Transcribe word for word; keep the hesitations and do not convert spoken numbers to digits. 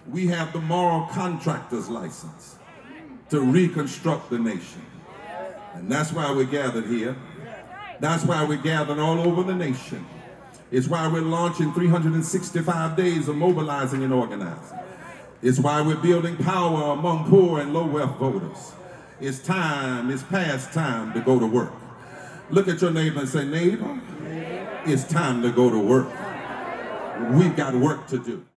We have the moral contractor's license to reconstruct the nation. And that's why we're gathered here. That's why we're gathered all over the nation. It's why we're launching three hundred sixty-five days of mobilizing and organizing. It's why we're building power among poor and low-wealth voters. It's time, it's past time to go to work. Look at your neighbor and say, neighbor, it's time to go to work. We've got work to do.